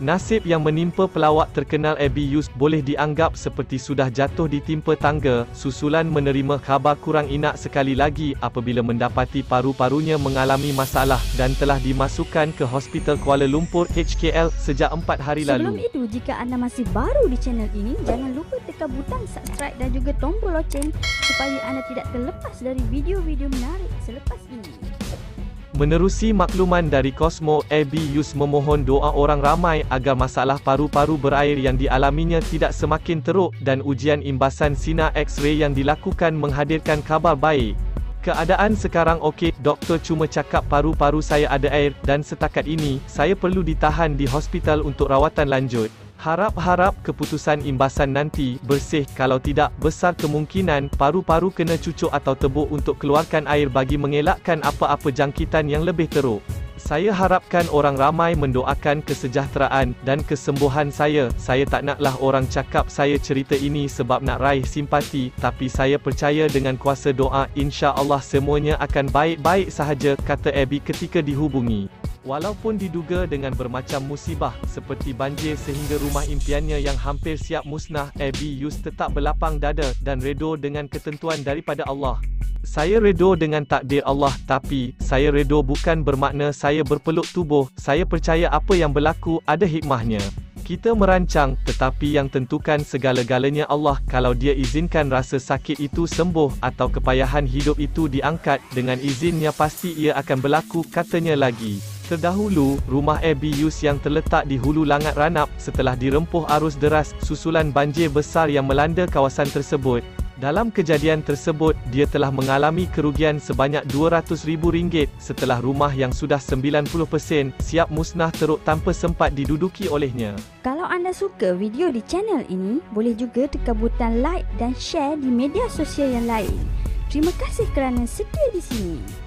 Nasib yang menimpa pelawak terkenal Abby Yus boleh dianggap seperti sudah jatuh ditimpa tangga, susulan menerima khabar kurang inak sekali lagi apabila mendapati paru-parunya mengalami masalah dan telah dimasukkan ke Hospital Kuala Lumpur HKL sejak 4 hari lalu. Sebelum itu, jika anda masih baru di channel ini, jangan lupa tekan butang subscribe dan juga tombol loceng supaya anda tidak terlepas dari video-video menarik selepas ini. Menerusi makluman dari Cosmo, Abby Yus memohon doa orang ramai agar masalah paru-paru berair yang dialaminya tidak semakin teruk dan ujian imbasan sinar X-ray yang dilakukan menghadirkan khabar baik. Keadaan sekarang okey, doktor cuma cakap paru-paru saya ada air dan setakat ini, saya perlu ditahan di hospital untuk rawatan lanjut. Harap-harap keputusan imbasan nanti bersih, kalau tidak, besar kemungkinan paru-paru kena cucuk atau tebuk untuk keluarkan air bagi mengelakkan apa-apa jangkitan yang lebih teruk. Saya harapkan orang ramai mendoakan kesejahteraan dan kesembuhan saya. Saya tak naklah orang cakap saya cerita ini sebab nak raih simpati, tapi saya percaya dengan kuasa doa, insya-Allah semuanya akan baik-baik sahaja, kata Abby ketika dihubungi. Walaupun diduga dengan bermacam musibah, seperti banjir sehingga rumah impiannya yang hampir siap musnah, Abby Yus tetap berlapang dada dan redha dengan ketentuan daripada Allah. Saya redha dengan takdir Allah, tapi saya redha bukan bermakna saya berpeluk tubuh. Saya percaya apa yang berlaku ada hikmahnya. Kita merancang, tetapi yang tentukan segala-galanya Allah. Kalau Dia izinkan rasa sakit itu sembuh atau kepayahan hidup itu diangkat, dengan izinnya pasti ia akan berlaku, katanya lagi. Terdahulu, rumah Abby Yus yang terletak di hulu Langat Ranap setelah dirempuh arus deras susulan banjir besar yang melanda kawasan tersebut. Dalam kejadian tersebut, dia telah mengalami kerugian sebanyak RM200,000 setelah rumah yang sudah 90% siap musnah teruk tanpa sempat diduduki olehnya. Kalau anda suka video di channel ini, boleh juga tekan butang like dan share di media sosial yang lain. Terima kasih kerana setia di sini.